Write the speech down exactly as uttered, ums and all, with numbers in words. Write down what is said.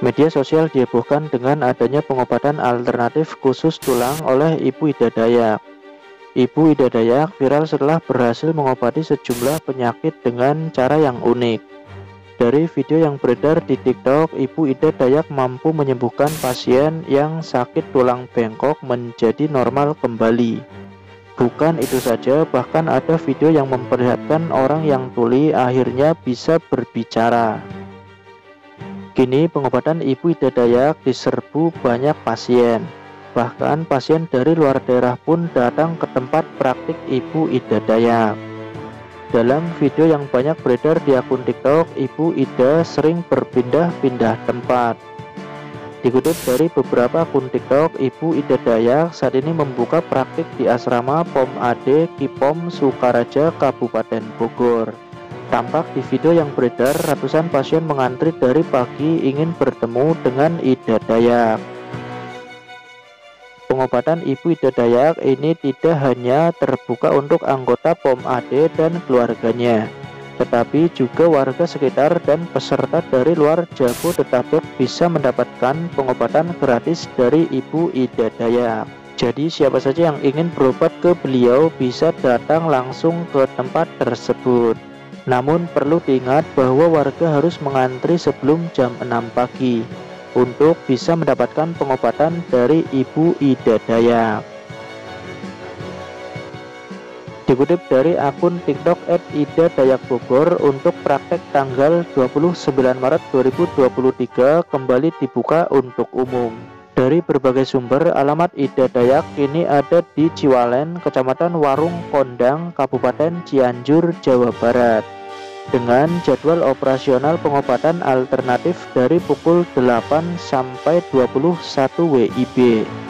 Media sosial dihebohkan dengan adanya pengobatan alternatif khusus tulang oleh Ibu Ida Dayak. Ibu Ida Dayak viral setelah berhasil mengobati sejumlah penyakit dengan cara yang unik. Dari video yang beredar di TikTok, Ibu Ida Dayak mampu menyembuhkan pasien yang sakit tulang bengkok menjadi normal kembali. Bukan itu saja, bahkan ada video yang memperlihatkan orang yang tuli akhirnya bisa berbicara. Kini pengobatan Ibu Ida Dayak diserbu banyak pasien. Bahkan pasien dari luar daerah pun datang ke tempat praktik Ibu Ida Dayak. Dalam video yang banyak beredar di akun TikTok, Ibu Ida sering berpindah-pindah tempat. Dikutip dari beberapa akun TikTok, Ibu Ida Dayak saat ini membuka praktik di asrama Pom A D Kipom Sukaraja, Kabupaten Bogor. Tampak di video yang beredar, ratusan pasien mengantri dari pagi ingin bertemu dengan Ida Dayak. Pengobatan Ibu Ida Dayak ini tidak hanya terbuka untuk anggota Pom A D dan keluarganya, tetapi juga warga sekitar dan peserta dari luar Jabodetabek bisa mendapatkan pengobatan gratis dari Ibu Ida Dayak. Jadi siapa saja yang ingin berobat ke beliau bisa datang langsung ke tempat tersebut. Namun perlu diingat bahwa warga harus mengantri sebelum jam enam pagi untuk bisa mendapatkan pengobatan dari Ibu Ida Dayak. Dikutip dari akun TikTok et ida dayak bogor, untuk praktek tanggal dua puluh sembilan Maret dua ribu dua puluh tiga kembali dibuka untuk umum. Dari berbagai sumber, alamat Ida Dayak kini ada di Ciwalen, Kecamatan Warung Kondang, Kabupaten Cianjur, Jawa Barat. Dengan jadwal operasional pengobatan alternatif dari pukul delapan sampai dua puluh satu W I B.